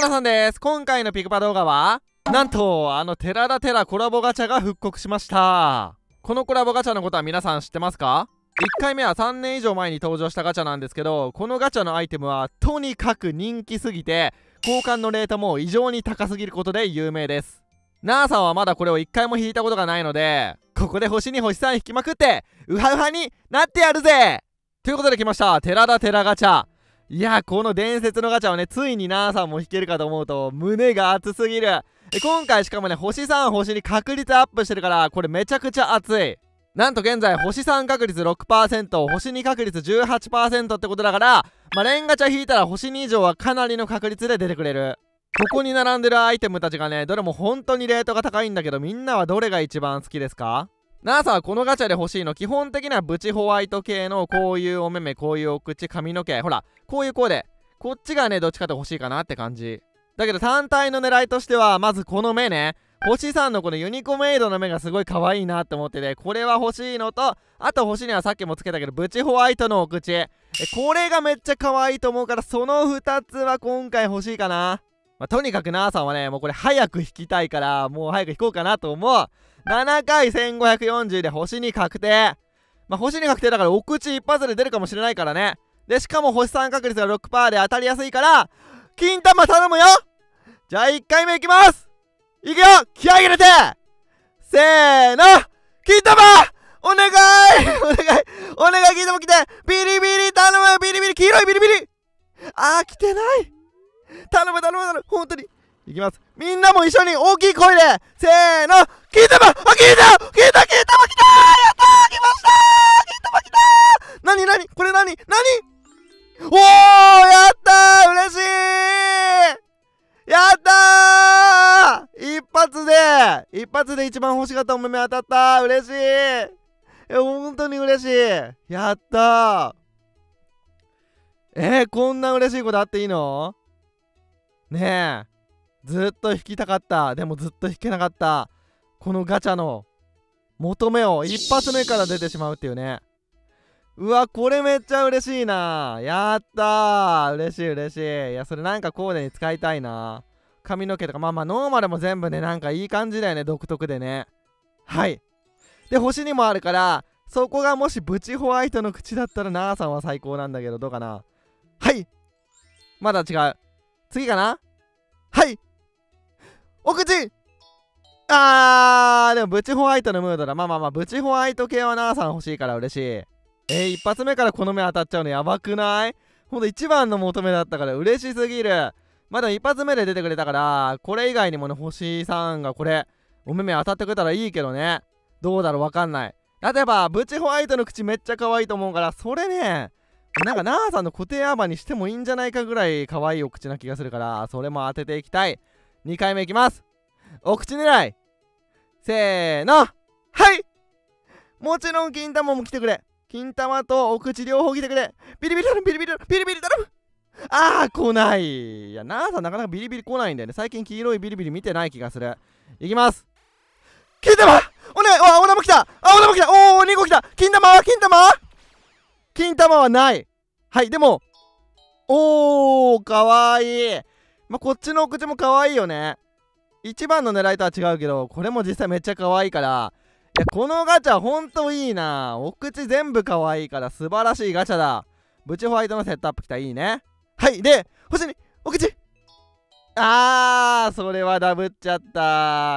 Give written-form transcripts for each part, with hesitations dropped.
なさんです。今回のピクパ動画はなんと寺田テラコラボガチャが復刻しました。このコラボガチャのことは皆さん知ってますか？ 1 回目は3年以上前に登場したガチャなんですけど、このガチャのアイテムはとにかく人気すぎて交換のレートも異常に高すぎることで有名です。なーさんはまだこれを1回も引いたことがないので、ここで星に星3引きまくってウハウハになってやるぜということで来ました寺田テラガチャ。いや、この伝説のガチャをね、ついになーさんも引けるかと思うと胸が熱すぎる。今回しかもね、星3星に確率アップしてるから、これめちゃくちゃ熱い。なんと現在星3確率 6%、 星2確率 18% ってことだから、レンガチャ引いたら星2以上はかなりの確率で出てくれる。ここに並んでるアイテムたちがね、どれも本当にレートが高いんだけど、みんなはどれが一番好きですか？なーさんはこのガチャで欲しいの、基本的にはブチホワイト系のこういうお目目、こういうお口、髪の毛、ほらこういうコーデ、こっちがねどっちかと欲しいかなって感じだけど、単体の狙いとしてはまずこの目ね、星3のこのユニコメイドの目がすごい可愛いなって思ってて、これは欲しいのと、あと星にはさっきもつけたけどブチホワイトのお口、これがめっちゃ可愛いと思うから、その2つは今回欲しいかな。とにかくなーさんはね、もうこれ早く引きたいから、もう早く引こうかなと思う。7回1540で星に確定。星に確定だからお口一発で出るかもしれないからね。でしかも星3確率が 6% で当たりやすいから、金玉頼むよ。じゃあ1回目いきます。いくよ、気合い入れて、せーの、金玉お願いお願いお願い、金玉来て、ビリビリ頼む、ビリビリ、黄色いビリビリ、来てない、頼む頼む頼む、本当にいきます。みんなも一緒に大きい声でせーの、金玉、金玉来た、やったー、来ましたー、金玉来たー。なになにこれ、なにおー、やったー、嬉しい、やったー、一発で一番欲しかったお目目当たったー、嬉しい、本当に嬉しい、やったー。こんな嬉しいことあっていいの？ねえ、ずっと引きたかった。でもずっと引けなかった。このガチャの求めを一発目から出てしまうっていうね。うわ、これめっちゃ嬉しいな。やったー、嬉しい嬉しい。いや、それなんかコーデに使いたいな。髪の毛とか、ノーマルも全部ね、なんかいい感じだよね、独特でね。はい。で、星にもあるから、そこがもしブチホワイトの口だったらなーさんは最高なんだけど、どうかな。はい、まだ違う。次かな。はい、お口、でもブチホワイトのムードだ。ブチホワイト系はなーさん欲しいから嬉しい。一発目からこの目当たっちゃうのやばくない？ほんと一番の求めだったから嬉しすぎる。でも一発目で出てくれたから、これ以外にもね、星さんがこれお目目当たってくれたらいいけどね。どうだろう、わかんない。例えばブチホワイトの口めっちゃ可愛いと思うから、それね、なんかなーさんの固定アーバーにしてもいいんじゃないかぐらい可愛いお口な気がするから、それも当てていきたい。2回目いきます。お口狙い、せーの、はい、もちろん金玉も来てくれ。金玉とお口両方来てくれ。ビリビリ頼む、ビリビリ頼む。来ない。いや、なーさんなかなかビリビリ来ないんだよね。最近黄色いビリビリ見てない気がする。いきます。金玉お願い、おなも来た、おー、2個来た。金玉はない。はい、でもおー、かわいい。こっちのお口もかわいいよね。一番の狙いとは違うけど、これも実際めっちゃかわいいから、いや、このガチャほんといいな。お口全部かわいいから素晴らしいガチャだ。ブチホワイトのセットアップきた、いいね。はい、で星にお口、それはダブっちゃった。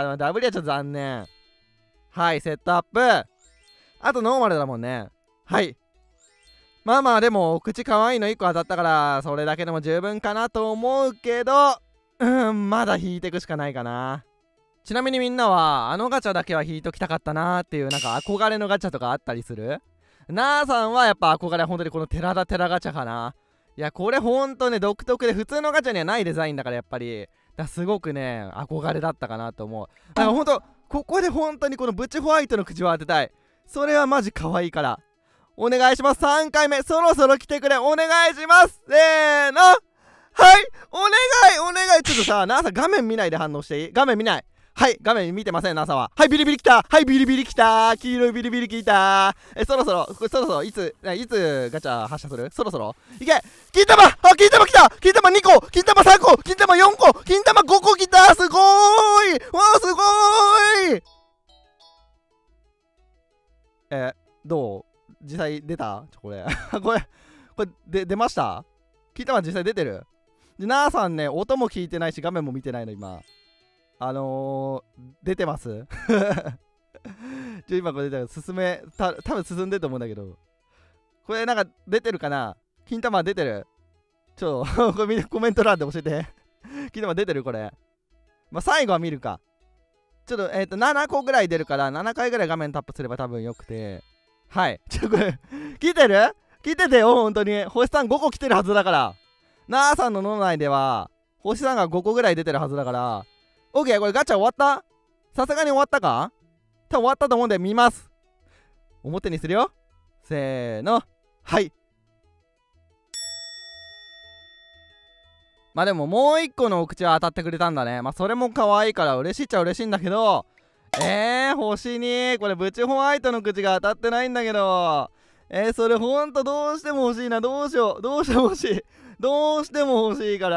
ダブりはちょっと残念。はい、セットアップ。あとノーマルだもんね。はい、でもお口かわいいの1個当たったから、それだけでも十分かなと思うけど、まだ引いていくしかないかな。ちなみにみんなはガチャだけは引いときたかったなーっていうなんか憧れのガチャとかあったりする？なーさんはやっぱ憧れは本当にこの寺田テラガチャかな。いや、これほんとね独特で、普通のガチャにはないデザインだから、やっぱりすごくね憧れだったかなと思う。だからほんとここで本当にこのブチホワイトの口を当てたい。それはマジ可愛いからお願いします。3回目そろそろ来てくれ、お願いします。せーの、はい、お願い。ちょっとさ、なーさん画面見ないで反応していい？画面見ない。 はい、画面見てません、NASA は。はい、ビリビリ来た。はい、ビリビリ来た。黄色いビリビリ来た。そろそろ、いつガチャ発射する？そろそろいけ。金玉、あ、金玉来た。金玉2個、金玉3個、金玉4個、金玉5個来た。すごーい。わー、すごーい。どう実際出た？これこれ出ました？金玉実際出てる？で、なーさんね、音も聞いてないし、画面も見てないの、今。出てます今これ出たら多分進んでると思うんだけど、これなんか出てるかな？金玉出てる？これみんなコメント欄で教えて金玉出てる？これまあ最後は見るか。7個ぐらい出るから7回ぐらい画面タップすれば多分よくて、はい、これ聞いてる？聞いててよ、本当に星さん5個来てるはずだから、なーさんの脳内では星さんが5個ぐらい出てるはずだから、オッケー。これガチャ終わった？さすがに終わったか？多分終わったと思うんで見ます。表にするよ。せーの。はい。まあでももう一個のお口は当たってくれたんだね。まあそれも可愛いから嬉しいっちゃ嬉しいんだけど、星にこれブチホワイトの口が当たってないんだけど、それほんとどうしても欲しいな。どうしても欲しい。どうしても欲しいから、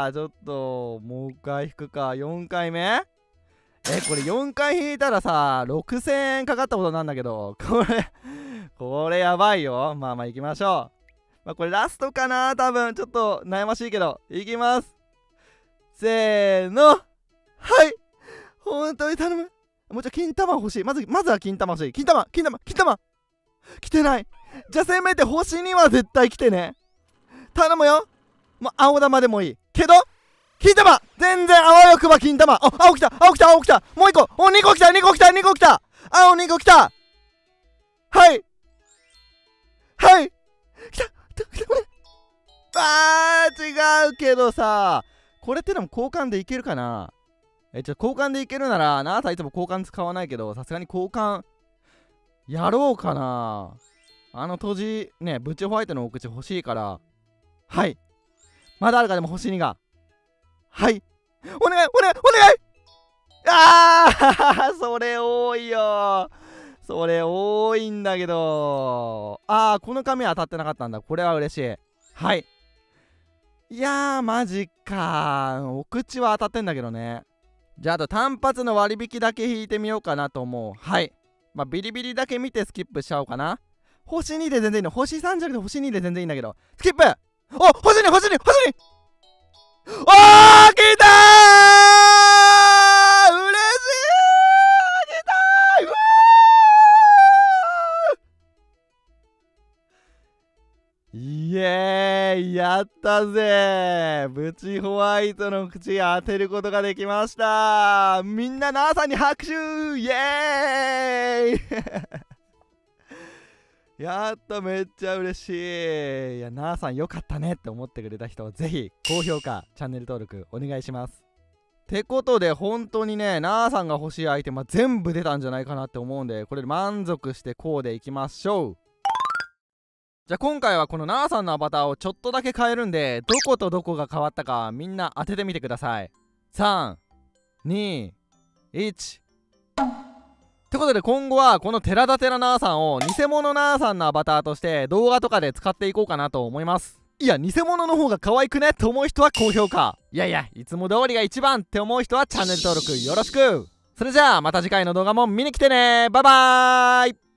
ちょっともう一回引くか。4回目？これ4回引いたらさ、6000円かかったことなんだけど、これやばいよ。まあまあ行きましょう。まあこれラストかな、多分。ちょっと悩ましいけど、いきます。せーの。はい。本当に頼む。もう金玉欲しい。まずは金玉欲しい。金玉来てない。じゃあせめて星には絶対来てね。頼むよ。もう青玉でもいい。けど金玉全然あわよくば金玉。あ、青来た。もう1個。お、2個来た。青2個来た。はい。来た。これ。違うけどさ。これってのも交換でいけるかな？交換でいけるなら、なーさんいつも交換使わないけど、さすがに交換、やろうかな。閉じ、ね、ブチホワイトのお口欲しいから。はい。まだあるか、でも星2が。はい。お願いそれ多いよ。それ多いんだけど。この紙は当たってなかったんだ。これは嬉しい。はい。いやー、マジか。お口は当たってんだけどね。じゃあ、あと単発の割引だけ引いてみようかなと思う。はい。まあ、ビリビリだけ見てスキップしちゃおうかな。星2で全然いいの。星3じゃなくて星2で全然いいんだけど。スキップ！お！星2！おー！来たー！嬉しい！来たー！うわー！イエーイ！やったぜー！ブチホワイトの口当てることができましたー！みんななーさんに拍手！イエーイやった、めっちゃ嬉しい。いや、なーさんよかったねって思ってくれた人はぜひ高評価、チャンネル登録お願いします。ってことで本当にね、なーさんが欲しいアイテムは全部出たんじゃないかなって思うんで、これで満足してこうでいきましょう。じゃあ今回はこのなーさんのアバターをちょっとだけ変えるんで、どことどこが変わったかみんな当ててみてください。3、2、1。ってことで今後はこのテラダテラなーさんを偽物なーさんのアバターとして動画とかで使っていこうかなと思います。いや、偽物の方が可愛くねって思う人は高評価。いや、いつも通りが一番って思う人はチャンネル登録よろしく。それじゃあまた次回の動画も見に来てね。バイバーイ。